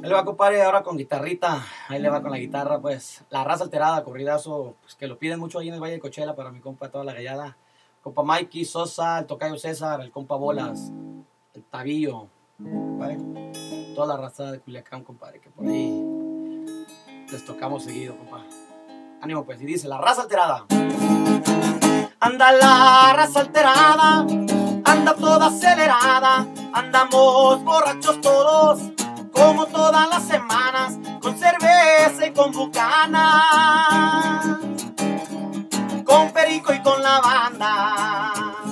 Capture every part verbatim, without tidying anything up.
Ahí le va, compadre, ahora con guitarrita. Ahí le va con la guitarra, pues. La raza alterada, corridazo, pues, que lo piden mucho ahí en el Valle de Coachella para mi compa, toda la gallada. Compa Mikey, Sosa, el tocayo César, el compa Bolas, el Tabillo, compadre. Toda la raza de Culiacán, compadre, que por ahí les tocamos seguido, compa. Ánimo, pues, y dice, la raza alterada. Anda la raza alterada, anda toda acelerada, andamos borrachos todos, como todas las semanas, con cerveza y con bucana, con perico y con la banda.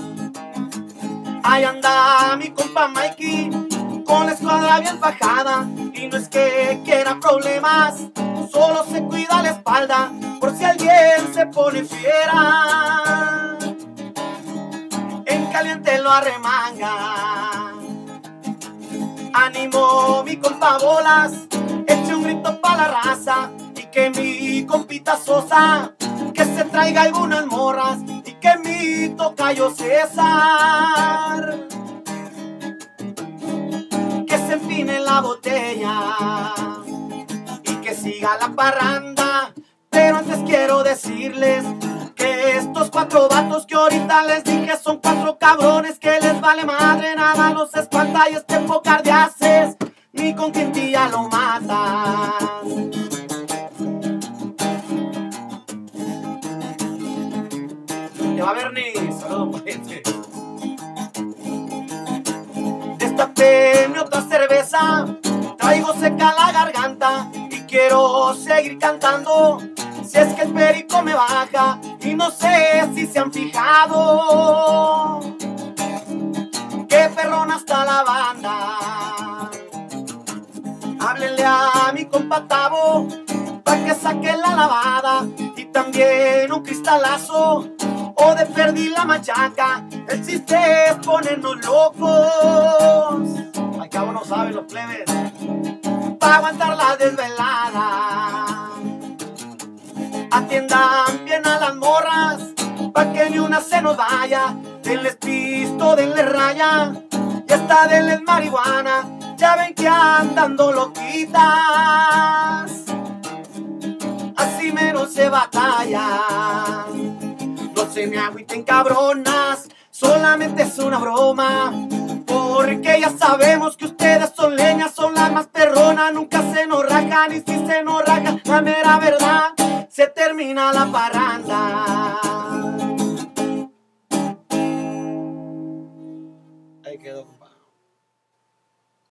Ahí anda mi compa Mikey, con la escuadra bien bajada, y no es que quiera problemas, solo se cuida la espalda, por si alguien se pone fiera, en caliente lo arremanga. Ánimo mi compa Bolas, eche un grito pa' la raza, y que mi compita Sosa, que se traiga algunas morras, y que mi tocayo César, que se empine la botella, y que siga la parranda. Pero antes quiero decirles que estos cuatro vatos que ahorita les dije son cuatro cabrones que les vale madre, nada los espanta y este pocar de haces, ni con quintilla lo matan. Ya va Bernie, saludos pariente. Destapéme otra cerveza, traigo seca la garganta y quiero seguir cantando. Si es que el perico me baja y no sé si se han fijado qué perrona está la banda. Háblenle a mi compa Tavo pa' que saque la lavada y también un cristalazo o de perdí la machaca. El chiste es ponernos locos, al cabo no saben los plebes, pa' aguantar la desvelada. Atiendan bien a las morras, pa' que ni una se nos vaya. Denles pisto, denles raya, y hasta denles marihuana. Ya ven que andan loquitas, así menos se batalla. No se me agüiten cabronas, solamente es una broma, porque ya sabemos que ustedes son leñas, son las más perronas. Nunca se nos rajan, y si se nos rajan, la mera verdad, se termina la parranda.